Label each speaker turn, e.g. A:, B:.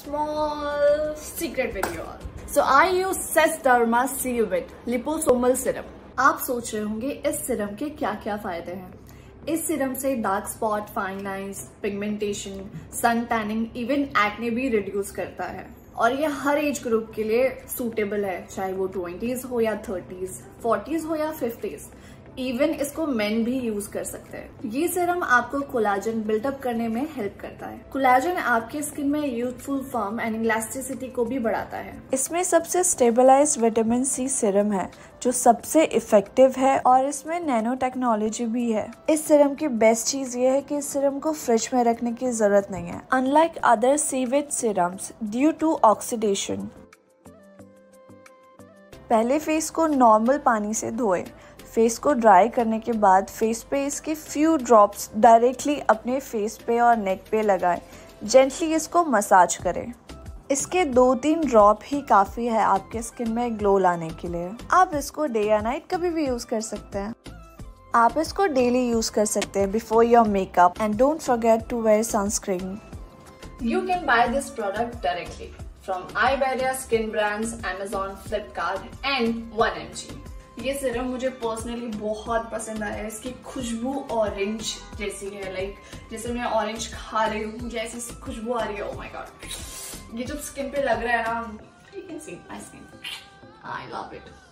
A: small secret with you all. So I use Cess Derma C-Vit Liposomal Serum. आप सोच रहे होंगे इस सीरम के क्या क्या फायदे हैं। इस सीरम से dark spot, fine lines, pigmentation, sun tanning, even acne भी रिड्यूस करता है और ये हर एज ग्रुप के लिए सूटेबल है, चाहे वो 20s हो या 30s, 40s हो या 50s। इवन इसको मेन भी यूज कर सकते हैं। ये सीरम आपको कोलाजन बिल्डअप करने में हेल्प करता है। कोलाजन आपके स्किन में यूथफुल फॉर्म एंड इलास्टिसिटी को भी बढ़ाता है।
B: इसमें सबसे स्टेबलाइज विटामिन सी सीरम है जो सबसे इफेक्टिव है और इसमें नैनो टेक्नोलॉजी भी है। इस सीरम की बेस्ट चीज ये है कि इस सीरम को फ्रिज में रखने की जरूरत नहीं है, unlike other C-Vit serums due to oxidation. पहले फेस को नॉर्मल पानी से धोएं। फेस को ड्राई करने के बाद फेस पे इसके फ्यू ड्रॉप्स डायरेक्टली अपने फेस पे और नेक पे लगाएं। जेंटली इसको मसाज करें। इसके 2-3 ड्रॉप ही काफ़ी है आपके स्किन में ग्लो लाने के लिए। आप इसको डे या नाइट कभी भी यूज़ कर सकते हैं। आप इसको डेली यूज़ कर सकते हैं before your makeup and don't forget to wear sunscreen.
A: You can buy this product directly from Iberia Skin Brands, Amazon, Flipkart and 1mg। ये सीरम मुझे पर्सनली बहुत पसंद आया। इसकी खुशबू ऑरेंज जैसी है, लाइक जैसे मैं ऑरेंज खा रही हूँ मुझे ऐसी खुशबू आ रही है। ओह माय गॉड, ये जब स्किन पे लग रहा है ना, you can see my skin, I love it.